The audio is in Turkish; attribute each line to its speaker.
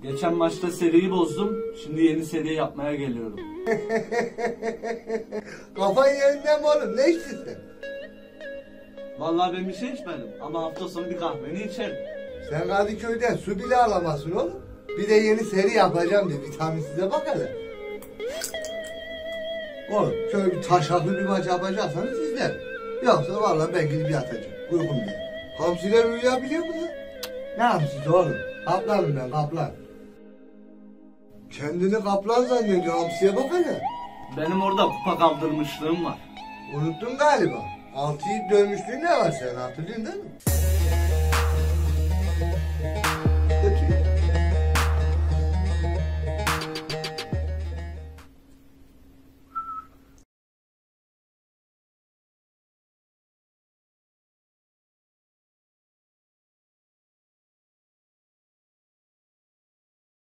Speaker 1: Geçen maçta seriyi bozdum. Şimdi yeni seri yapmaya geliyorum.
Speaker 2: Kafan yerinde mi oğlum? Ne içtin sen?
Speaker 1: Vallahi ben bir şey içmedim ama hafta sonu bir kahveni içerim.
Speaker 2: Sen Kadıköy'den su bile alamazsın oğlum. Bir de yeni seri yapacağım diye vitaminsize bak hele. Oğlum şöyle bir taşaklı bir maç yapacaksanız izler. Yoksa vallahi ben gidip yatacağım. Uykum diye. Hamsiler uyuyabiliyor mu lan? Ne hamsisi oğlum? Kaplanım ben, kaplan. Kendini kaplan zannediyor, hamsiye bak hele.
Speaker 1: Benim orada kupa kaldırmışlığım var.
Speaker 2: Unuttun galiba. 6 yiğit dövmüşlüğün ne var senin, hatırlıyorsun değil mi?